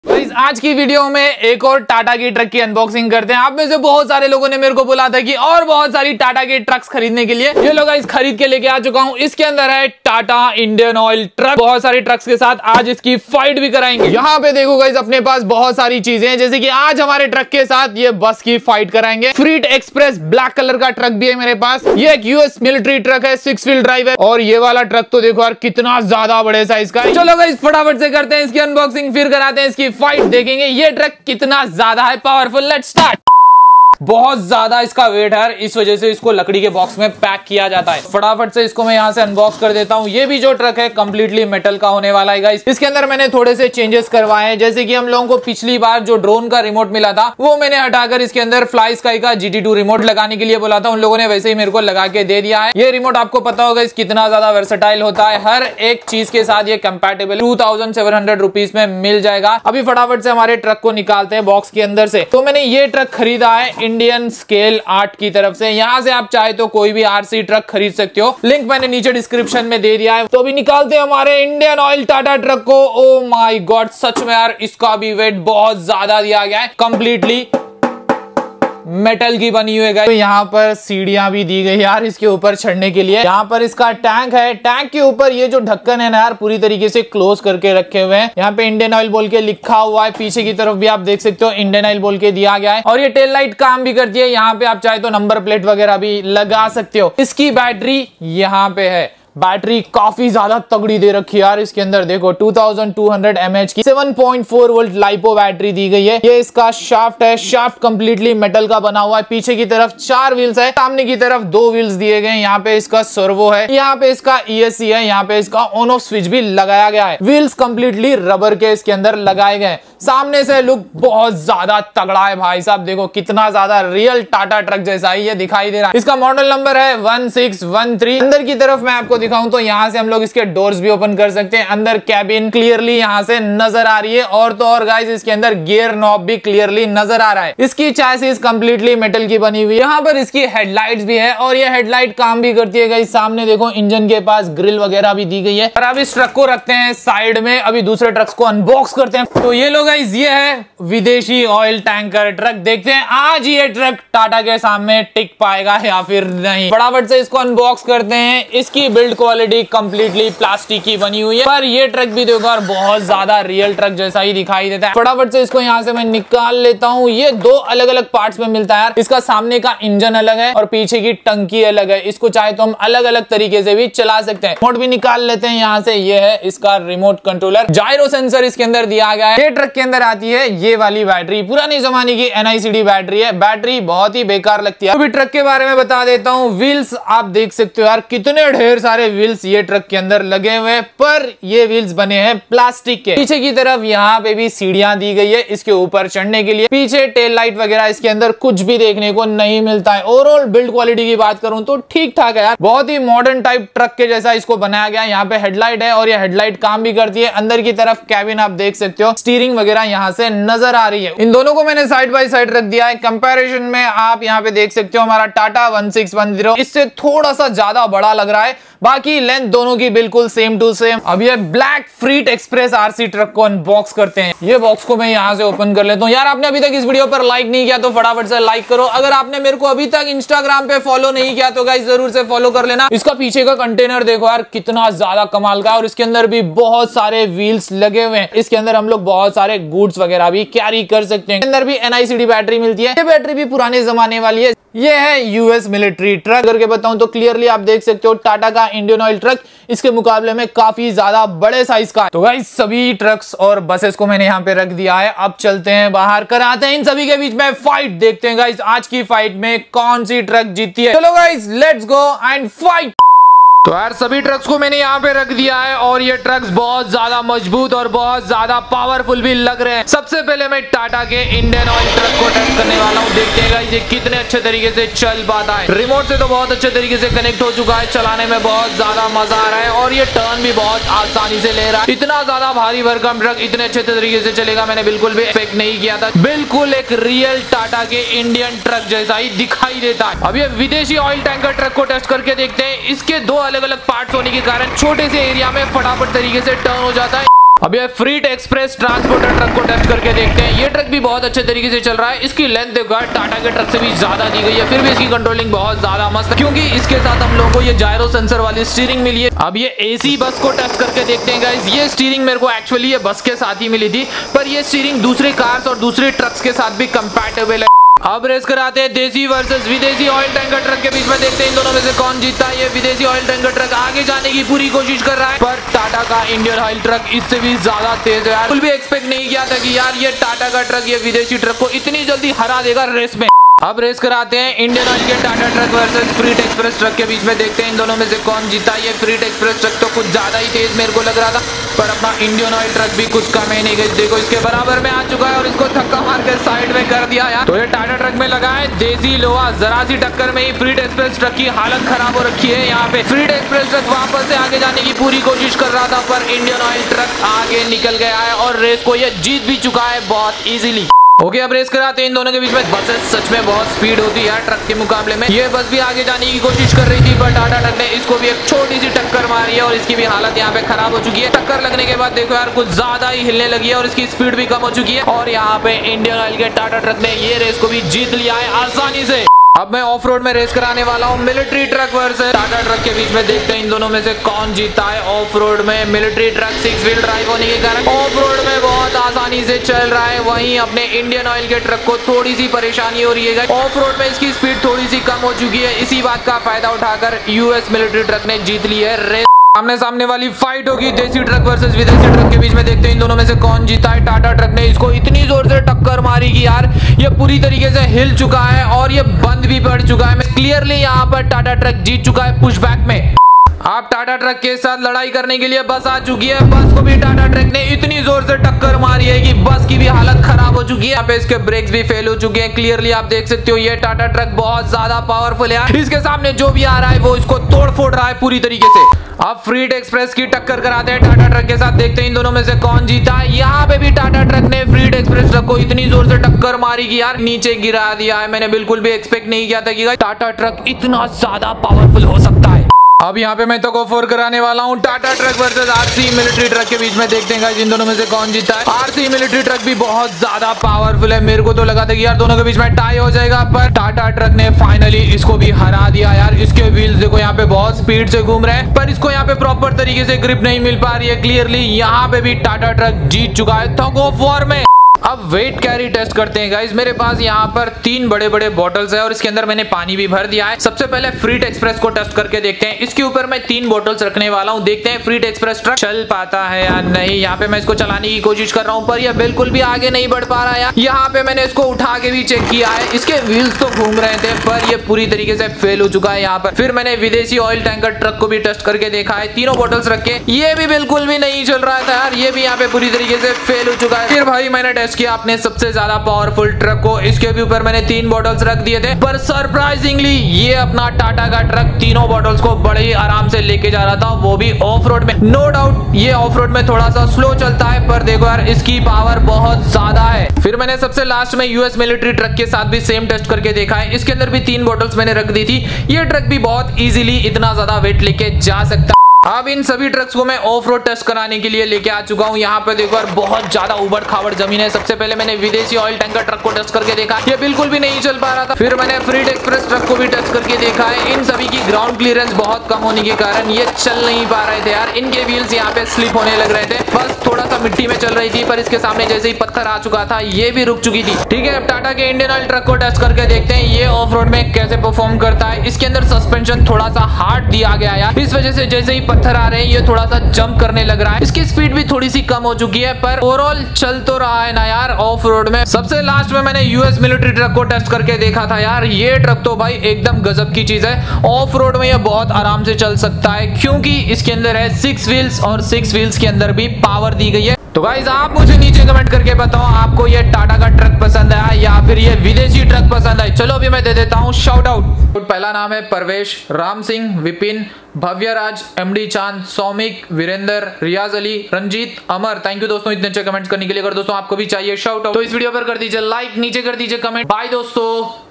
आज की वीडियो में एक और टाटा की ट्रक की अनबॉक्सिंग करते हैं। आप में से बहुत सारे लोगों ने मेरे को बोला था कि और बहुत सारी टाटा के ट्रक्स खरीदने के लिए। ये लोग इस खरीद के लेके आ चुका हूं। इसके अंदर है टाटा इंडियन ऑयल ट्रक। बहुत सारी ट्रक्स के साथ आज इसकी फाइट भी कराएंगे। यहाँ पे देखो गाइस, अपने पास बहुत सारी चीजें हैं, जैसे कि आज हमारे ट्रक के साथ ये बस की फाइट कराएंगे। फ्रीट एक्सप्रेस ब्लैक कलर का ट्रक भी है मेरे पास। ये एक यूएस मिलिट्री ट्रक है, 6 व्हील ड्राइव है। और ये वाला ट्रक तो देखो यार कितना ज्यादा बड़े साइज का है। चलो गाइस फटाफट से करते हैं इसकी अनबॉक्सिंग, फिर कराते हैं इसकी फाइट, देखेंगे ये ट्रक कितना ज्यादा है पावरफुल। Let's start. बहुत ज्यादा इसका वेट है, इस वजह से इसको लकड़ी के बॉक्स में पैक किया जाता है। फटाफट से इसको मैं यहां से अनबॉक्स कर देता हूं। ये भी जो ट्रक है कंप्लीटली मेटल का होने वाला है गाइस। इसके अंदर मैंने थोड़े से चेंजेस करवाए हैं, जैसे कि हम लोगों को पिछली बार जो ड्रोन का रिमोट मिला था वो मैंने हटाकर इसके अंदर फ्लाई स्काई का GT2 रिमोट लगाने के लिए बोला था। उन लोगों ने वैसे ही मेरे को लगा के दे दिया है। ये रिमोट आपको पता होगा इस कितना ज्यादा वर्सेटाइल होता है, हर एक चीज के साथ ये कंपैटिबल 2700 रुपीज में मिल जाएगा। अभी फटाफट से हमारे ट्रक को निकालते हैं बॉक्स के अंदर से। तो मैंने ये ट्रक खरीदा है इंडियन स्केल आर्ट की तरफ से। यहां से आप चाहे तो कोई भी RC ट्रक खरीद सकते हो, लिंक मैंने नीचे डिस्क्रिप्शन में दे दिया है। तो अभी निकालते हैं हमारे इंडियन ऑयल टाटा ट्रक को। ओ माय गॉड, सच में यार इसका भी वेट बहुत ज्यादा दिया गया है, कंप्लीटली मेटल की बनी हुई है। तो यहाँ पर सीढ़ियां भी दी गई यार इसके ऊपर चढ़ने के लिए। यहाँ पर इसका टैंक है, टैंक के ऊपर ये जो ढक्कन है ना यार पूरी तरीके से क्लोज करके रखे हुए हैं। यहाँ पे इंडियन ऑयल बोल के लिखा हुआ है, पीछे की तरफ भी आप देख सकते हो इंडियन ऑयल बोल के दिया गया है। और ये टेल लाइट काम भी करती है, यहाँ पे आप चाहे तो नंबर प्लेट वगैरह भी लगा सकते हो। इसकी बैटरी यहाँ पे है, बैटरी काफी ज्यादा तगड़ी दे रखी है यार। इसके अंदर देखो 2200 mAh की 7.4 वोल्ट लाइपो बैटरी दी गई है। ये इसका शाफ्ट है, शाफ्ट कंप्लीटली मेटल का बना हुआ है। पीछे की तरफ 4 व्हील्स है, सामने की तरफ 2 व्हील्स दिए गए हैं। यहाँ पे इसका सर्वो है, यहाँ पे इसका ESC है, यहाँ पे इसका ऑन ऑफ स्विच भी लगाया गया है। व्हील्स कंप्लीटली रबर के इसके अंदर लगाए गए। सामने से लुक बहुत ज्यादा तगड़ा है भाई साहब, देखो कितना ज्यादा रियल टाटा ट्रक जैसा ही ये दिखाई दे रहा है। इसका मॉडल नंबर है 1613। अंदर की तरफ मैं आपको दिखाऊं तो यहाँ से हम लोग इसके डोर्स भी ओपन कर सकते हैं। अंदर कैबिन क्लियरली यहाँ से नजर आ रही है, और तो और गाइस इसके अंदर गियर नॉब भी क्लियरली नजर आ रहा है। इसकी चैसिस कंप्लीटली मेटल की बनी हुई है। यहाँ पर इसकी हेडलाइट्स भी है, और ये हेडलाइट काम भी करती है गाइस। सामने देखो इंजन के पास ग्रिल वगैरह भी दी गई है। और अब इस ट्रक को रखते हैं साइड में, अभी दूसरे ट्रक्स को अनबॉक्स करते हैं। तो ये लोग गाइस ये है विदेशी ऑयल टैंकर ट्रक। देखते हैं आज ये ट्रक टाटा के सामने टिक पाएगा या फिर नहीं। फटाफट से इसको अनबॉक्स करते हैं। इसकी बिल्ड क्वालिटी कंप्लीटली प्लास्टिक की बनी हुई है, पर ये ट्रक भी देखो यार बहुत ज्यादा रियल ट्रक जैसा ही दिखाई देता है। फटाफट से इसको यहाँ से मैं निकाल लेता हूँ। ये 2 अलग अलग पार्ट्स में मिलता है यार। इसका सामने का इंजन अलग है और पीछे की टंकी अलग है। इसको चाहे तो हम अलग अलग तरीके से भी चला सकते हैं। रिमोट भी निकाल लेते हैं यहाँ से। ये है इसका रिमोट कंट्रोलर, जायरो सेंसर इसके अंदर दिया गया है। ये ट्रक के अंदर आती है ये वाली बैटरी, पुरानी जमाने की NICD बैटरी है। बैटरी बहुत ही बेकार लगती है। अभी ट्रक के बारे में बता देता हूँ। व्हील्स आप देख सकते हो यार, कितने ढेर सारे व्हील्स ये ट्रक के अंदर लगे हुए हैं, पर ये व्हील्स बने हैं प्लास्टिक के। पीछे की तरफ यहाँ पे भी सीढ़ियां दी गई है इसके ऊपर चढ़ने के लिए। पीछे टेल लाइट वगैरह इसके अंदर कुछ भी देखने को नहीं मिलता है। ओवरऑल बिल्ड क्वालिटी की बात करूं तो ठीक ठाक है यार, बहुत ही मॉडर्न टाइप ट्रक के जैसा इसको बनाया गया है। यहाँ पे हेडलाइट है और ये हेडलाइट काम भी करती है। अंदर की तरफ कैबिन आप देख सकते हो, स्टीयरिंग वगैरह यहाँ से नजर आ रही है। इन दोनों को मैंने साइड बाय साइड रख दिया है। कंपैरिजन में आप यहाँ पे देख सकते हो हमारा टाटा 1610 इससे थोड़ा सा ज्यादा बड़ा लग रहा है, बाकी लेंथ दोनों की बिल्कुल सेम टू सेम। अब ये black freight express RC truck को अनबॉक्स करते हैं। ये बॉक्स को मैं यहाँ से ओपन कर लेता हूँ। यार आपने अभी तक इस वीडियो पर लाइक नहीं किया तो फटाफट से लाइक करो। अगर आपने मेरे को अभी तक इंस्टाग्राम पे फॉलो नहीं किया तो गाइस जरूर से फॉलो कर लेना। इसका पीछे का कंटेनर देखो यार कितना ज्यादा कमाल का है, और इसके अंदर भी बहुत सारे व्हील्स लगे हुए हैं। इसके अंदर हम लोग बहुत सारे गुड्स वगैरह भी कैरी कर सकते हैं। अंदर भी NICD बैटरी मिलती है। ये बैटरी भी पुराने जमाने वाली है। ये है यूएस मिलिट्री ट्रक। करके बताऊं तो क्लियरली आप देख सकते हो टाटा का इंडियन ऑयल ट्रक इसके मुकाबले में काफी ज्यादा बड़े साइज का है। तो गाइस सभी ट्रक्स और बसेस को मैंने यहाँ पे रख दिया है। अब चलते हैं बाहर, कराते हैं इन सभी के बीच में फाइट। देखते हैं गाइस आज की फाइट में कौन सी ट्रक जीती है। चलो guys let's go and fight. तो यार सभी ट्रक्स को मैंने यहाँ पे रख दिया है, और ये ट्रक्स बहुत ज्यादा मजबूत और बहुत ज्यादा पावरफुल भी लग रहे हैं। सबसे पहले मैं टाटा के इंडियन ऑयल ट्रक को टेस्ट करने वाला हूँ। देखते हैं गाइस ये कितने अच्छे तरीके से चल पाता है। रिमोट से तो बहुत अच्छे तरीके से कनेक्ट हो चुका है, चलाने में बहुत ज्यादा मजा आ रहा है, और ये टर्न भी बहुत आसानी से ले रहा है। इतना ज्यादा भारी भरकम ट्रक इतने अच्छे तरीके से चलेगा मैंने बिल्कुल भी एक्सपेक्ट नहीं किया था। बिल्कुल एक रियल टाटा के इंडियन ट्रक जैसा ही दिखाई देता है। अब ये विदेशी ऑयल टैंकर ट्रक को टेस्ट करके देखते हैं। इसके 2 अलग अलग पार्ट्स होने के कारण छोटे से एरिया में फटाफट तरीके से टर्न हो जाता है। अब ये फ्रीट एक्सप्रेस ट्रांसपोर्टर ट्रक को टेस्ट करके देखते हैं। ये ट्रक भी बहुत अच्छे तरीके से चल रहा है। इसकी लेंथ देखो यार, टाटा के ट्रक से भी ज्यादा दी गई है, फिर भी इसकी कंट्रोलिंग बहुत ज्यादा मस्त है, क्योंकि इसके साथ हम लोगों को ये जायरो सेंसर वाली स्टीयरिंग मिली है। अब ये एसी बस को टेस्ट करके देखते हैं गाइस। ये स्टीयरिंग मेरे को एक्चुअली ये बस के साथ ही मिली थी, पर ये स्टीयरिंग दूसरे कार्स और दूसरे ट्रक्स के साथ भी कंपैटिबल है। अब रेस कराते हैं देसी वर्सेस विदेशी ऑयल टैंकर ट्रक के बीच में। देखते हैं इन दोनों में से कौन जीतता है। ये विदेशी ऑयल टैंकर ट्रक आगे जाने की पूरी कोशिश कर रहा है, पर टाटा का इंडियन ऑयल ट्रक इससे भी ज्यादा तेज है यार। बिल्कुल भी एक्सपेक्ट नहीं किया था कि यार ये टाटा का ट्रक ये विदेशी ट्रक को इतनी जल्दी हरा देगा रेस में। अब रेस कराते हैं इंडियन ऑयल के Tata truck versus freight express truck के बीच में। देखते हैं इन दोनों में से कौन जीता। ये फ्रीट एक्सप्रेस ट्रक तो कुछ ज्यादा ही तेज मेरे को लग रहा था, पर अपना इंडियन ऑयल ट्रक भी कुछ कम है नहीं गई। देखो इसके बराबर में आ चुका है और इसको धक्का मार के साइड में कर दिया यार। तो ये टाटा ट्रक में लगा है देसी लोहा। जरा सी टक्कर में ही फ्रीट एक्सप्रेस ट्रक की हालत खराब हो रखी है। यहाँ पे फ्रीट एक्सप्रेस ट्रक वापस से आगे जाने की पूरी कोशिश कर रहा था, पर इंडियन ऑयल ट्रक आगे निकल गया है और रेस को ये जीत भी चुका है बहुत इजीली। ओके, अब रेस कराते हैं इन दोनों के बीच में। बसेस सच में बहुत स्पीड होती है यार ट्रक के मुकाबले में। ये बस भी आगे जाने की कोशिश कर रही थी, पर टाटा ट्रक ने इसको भी एक छोटी सी टक्कर मारी है और इसकी भी हालत यहाँ पे खराब हो चुकी है। टक्कर लगने के बाद देखो यार कुछ ज्यादा ही हिलने लगी है और इसकी स्पीड भी कम हो चुकी है, और यहाँ पे इंडियन ऑयल के टाटा ट्रक ने ये रेस को भी जीत लिया है आसानी से। अब मैं ऑफ रोड में रेस कराने वाला हूँ military truck versus Tata truck के बीच में। देखते हैं इन दोनों में से कौन जीता है। ऑफ रोड में मिलिट्री ट्रक 6 व्हील ड्राइव होने के कारण ऑफ रोड में बहुत आसानी से चल रहा है, वहीं अपने इंडियन ऑयल के ट्रक को थोड़ी सी परेशानी हो रही है। ऑफ रोड में इसकी स्पीड थोड़ी सी कम हो चुकी है। इसी बात का फायदा उठाकर यूएस मिलिट्री ट्रक ने जीत ली है रेस। आमने सामने वाली फाइट होगी देसी ट्रक वर्सेस विदेशी ट्रक के बीच में। देखते हैं इन दोनों में से कौन जीता है। टाटा ट्रक ने इसको इतनी जोर से टक्कर मारी कि यार ये पूरी तरीके से हिल चुका है और ये बंद भी पड़ चुका है। क्लियरली यहाँ पर टाटा ट्रक जीत चुका है पुशबैक में। अब टाटा ट्रक के साथ लड़ाई करने के लिए बस आ चुकी है। बस को भी टाटा ट्रक ने इतनी जोर से टक्कर मारी है कि बस की भी हालत खराब हो चुकी है। यहाँ पे इसके ब्रेक्स भी फेल हो चुके हैं। क्लियरली आप देख सकते हो ये टाटा ट्रक बहुत ज्यादा पावरफुल है। इसके सामने जो भी आ रहा है वो इसको तोड़ फोड़ रहा है पूरी तरीके से। अब फ्रीट एक्सप्रेस की टक्कर कराते हैं टाटा ट्रक के साथ। देखते हैं इन दोनों में से कौन जीता है। यहाँ पे भी टाटा ट्रक ने फ्रीट एक्सप्रेस ट्रक को इतनी जोर से टक्कर मारी कि यार नीचे गिरा दिया है। मैंने बिल्कुल भी एक्सपेक्ट नहीं किया था कि टाटा ट्रक इतना ज्यादा पावरफुल हो सकता है। अब यहाँ पे मैं तो को फोर कराने वाला हूँ Tata truck versus RC military truck के बीच में। देखते हैं इन दोनों में से कौन जीता है। आरसी मिलिट्री ट्रक भी बहुत ज्यादा पावरफुल है। मेरे को तो लगा था कि यार दोनों के बीच में टाई हो जाएगा, पर टाटा ट्रक ने फाइनली इसको भी हरा दिया यार। इसके व्हील्स देखो यहाँ पे बहुत स्पीड से घूम रहे हैं, पर इसको यहाँ पे प्रॉपर तरीके से ग्रिप नहीं मिल पा रही है। क्लियरली यहाँ पे भी टाटा ट्रक जीत चुका है थग ऑफ वॉर में। अब वेट कैरी टेस्ट करते हैं गाइस। मेरे पास यहाँ पर 3 बड़े बड़े बॉटल्स है और इसके अंदर मैंने पानी भी भर दिया है। सबसे पहले फ्रीट एक्सप्रेस को टेस्ट करके देखते हैं। इसके ऊपर मैं 3 बॉटल्स रखने वाला हूँ। देखते हैं फ्रीट एक्सप्रेस ट्रक चल पाता है या नहीं। यहाँ पे मैं इसको चलाने की कोशिश कर रहा हूँ, पर यह बिल्कुल भी आगे नहीं बढ़ पा रहा है। यहाँ पे मैंने इसको उठा के भी चेक किया है। इसके व्हील्स तो घूम रहे थे, पर यह पूरी तरीके से फेल हो चुका है यहाँ पर। फिर मैंने विदेशी ऑयल टैंकर ट्रक को भी टेस्ट करके देखा है। 3 बॉटल्स रख के ये भी बिल्कुल भी नहीं चल रहा था यार। ये भी यहाँ पे पूरी तरीके से फेल हो चुका है। फिर भाई मैंने टेस्ट किया अपने सबसे ज्यादा पावरफुल ट्रक को। इसके भी ऊपर मैंने 3 बॉटल्स रख दिए थे, पर सरप्राइजिंगली ये अपना टाटा का ट्रक तीनों बॉटल्स को बड़े ही आराम से लेके जा रहा था, वो भी ऑफ रोड में। नो डाउट ये ऑफ रोड में थोड़ा सा स्लो चलता है, पर देखो यार इसकी पावर बहुत ज्यादा है। फिर मैंने सबसे लास्ट में यूएस मिलिट्री ट्रक के साथ भी सेम टेस्ट करके देखा है। इसके अंदर भी 3 बॉटल्स मैंने रख दी थी। ये ट्रक भी बहुत इजीली इतना ज्यादा वेट लेके जा सकता है। अब इन सभी ट्रक्स को मैं ऑफ रोड टेस्ट कराने के लिए लेके आ चुका हूँ। यहाँ पे देखो यार बहुत ज्यादा उबड़ खाबड़ जमीन है। सबसे पहले मैंने विदेशी ऑयल टैंकर ट्रक को टेस्ट करके देखा, ये बिल्कुल भी नहीं चल पा रहा था। फिर मैंने फ्रीट एक्सप्रेस ट्रक को भी टेस्ट करके देखा है। इन सभी की ग्राउंड क्लियरेंस बहुत कम होने के कारण ये चल नहीं पा रहे थे यार। इनके व्हील्स यहाँ पे स्लिप होने लग रहे थे, बस थोड़ा सा मिट्टी में चल रही थी, पर इसके सामने जैसे ही पत्थर आ चुका था ये भी रुक चुकी थी। ठीक है, अब टाटा के इंडियन ऑयल ट्रक को टेस्ट करके देखते हैं ये ऑफ रोड में कैसे परफॉर्म करता है। इसके अंदर सस्पेंशन थोड़ा सा हार्ड दिया गया यार, इस वजह से जैसे ही पत्थर आ रहे हैं ये थोड़ा सा जंप करने लग रहा है। इसकी स्पीड भी थोड़ी सी कम हो चुकी है, पर ओवरऑल चल तो रहा है ना यार ऑफ रोड में। सबसे लास्ट में मैंने यूएस मिलिट्री ट्रक को टेस्ट करके देखा था यार। ये ट्रक तो भाई एकदम गजब की चीज है। ऑफ रोड में ये बहुत आराम से चल सकता है, क्योंकि इसके अंदर है 6 व्हील्स और 6 व्हील्स के अंदर भी पावर दी गई है। तो गाइस आप मुझे नीचे कमेंट करके बताओ आपको ये टाटा का ट्रक पसंद आया या फिर ये विदेशी ट्रक पसंद आया। चलो अभी मैं दे देता हूँ शाउट आउट। पहला नाम है Parvesh, Ram Singh, Vipin, Bhavyaraj, MD Chand, Saumik, Virendra, Riyaz Ali, Ranjit, Amar. Thank you दोस्तों इतने अच्छे कमेंट्स करने के लिए। अगर दोस्तों आपको भी चाहिए शाउट आउट तो इस वीडियो पर कर दीजिए लाइक, नीचे कर दीजिए कमेंट। बाय दोस्तों।